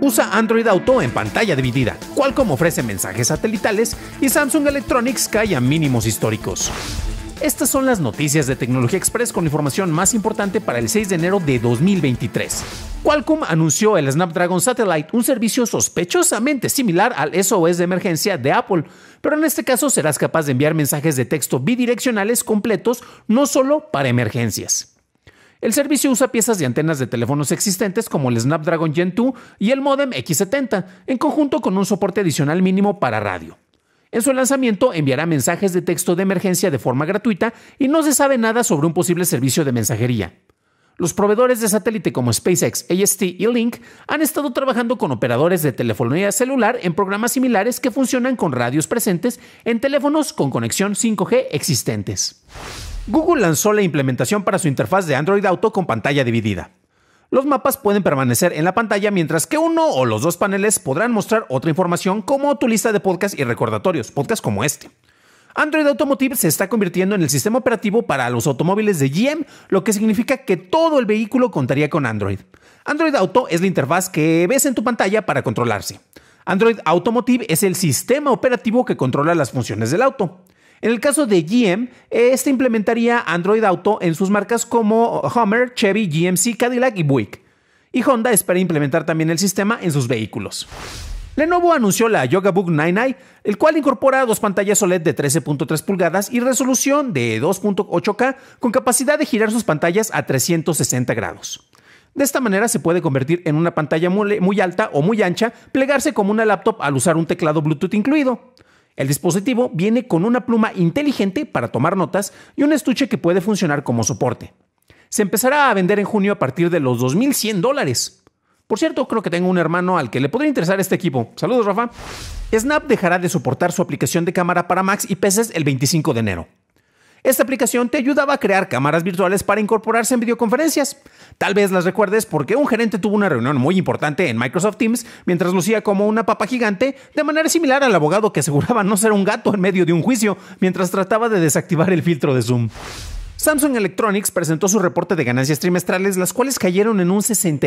usa Android Auto en pantalla dividida, Qualcomm ofrece mensajes satelitales y Samsung Electronics cae a mínimos históricos. Estas son las noticias de Tecnología Express con la información más importante para el 6 de enero de 2023. Qualcomm anunció el Snapdragon Satellite, un servicio sospechosamente similar al SOS de emergencia de Apple, pero en este caso serás capaz de enviar mensajes de texto bidireccionales completos, no solo para emergencias. El servicio usa piezas de antenas de teléfonos existentes como el Snapdragon Gen 2 y el módem X70, en conjunto con un soporte adicional mínimo para radio. En su lanzamiento enviará mensajes de texto de emergencia de forma gratuita y no se sabe nada sobre un posible servicio de mensajería. Los proveedores de satélite como SpaceX, AST y Link han estado trabajando con operadores de telefonía celular en programas similares que funcionan con radios presentes en teléfonos con conexión 5G existentes. Google lanzó la implementación para su interfaz de Android Auto con pantalla dividida. Los mapas pueden permanecer en la pantalla mientras que uno o los dos paneles podrán mostrar otra información como tu lista de podcasts y recordatorios, podcasts como este. Android Automotive se está convirtiendo en el sistema operativo para los automóviles de GM, lo que significa que todo el vehículo contaría con Android. Android Auto es la interfaz que ves en tu pantalla para controlarse. Android Automotive es el sistema operativo que controla las funciones del auto. En el caso de GM, este implementaría Android Auto en sus marcas como Hummer, Chevy, GMC, Cadillac y Buick. Y Honda espera implementar también el sistema en sus vehículos. Lenovo anunció la Yoga Book 9i, el cual incorpora dos pantallas OLED de 13.3 pulgadas y resolución de 2.8K con capacidad de girar sus pantallas a 360 grados. De esta manera se puede convertir en una pantalla muy alta o muy ancha, plegarse como una laptop al usar un teclado Bluetooth incluido. El dispositivo viene con una pluma inteligente para tomar notas y un estuche que puede funcionar como soporte. Se empezará a vender en junio a partir de los $2,100. Por cierto, creo que tengo un hermano al que le podría interesar este equipo. Saludos, Rafa. Snap dejará de soportar su aplicación de cámara para Macs y PCs el 25 de enero. Esta aplicación te ayudaba a crear cámaras virtuales para incorporarse en videoconferencias. Tal vez las recuerdes porque un gerente tuvo una reunión muy importante en Microsoft Teams mientras lucía como una papa gigante, de manera similar al abogado que aseguraba no ser un gato en medio de un juicio mientras trataba de desactivar el filtro de Zoom. Samsung Electronics presentó su reporte de ganancias trimestrales, las cuales cayeron en un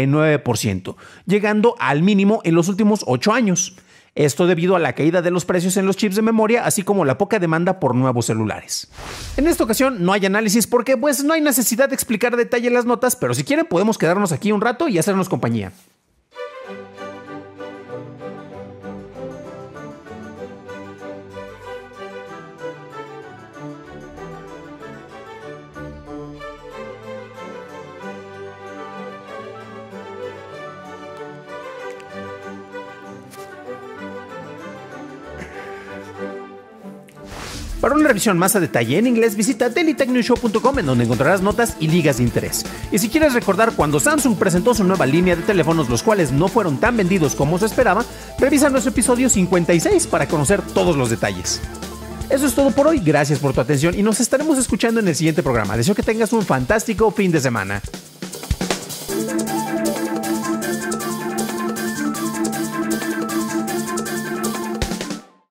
69%, llegando al mínimo en los últimos 8 años. Esto debido a la caída de los precios en los chips de memoria, así como la poca demanda por nuevos celulares. En esta ocasión no hay análisis porque no hay necesidad de explicar a detalle las notas, pero si quieren podemos quedarnos aquí un rato y hacernos compañía. Para una revisión más a detalle en inglés, visita dailytechnewshow.com, en donde encontrarás notas y ligas de interés. Y si quieres recordar cuando Samsung presentó su nueva línea de teléfonos, los cuales no fueron tan vendidos como se esperaba, revisa nuestro episodio 56 para conocer todos los detalles. Eso es todo por hoy, gracias por tu atención y nos estaremos escuchando en el siguiente programa. Deseo que tengas un fantástico fin de semana.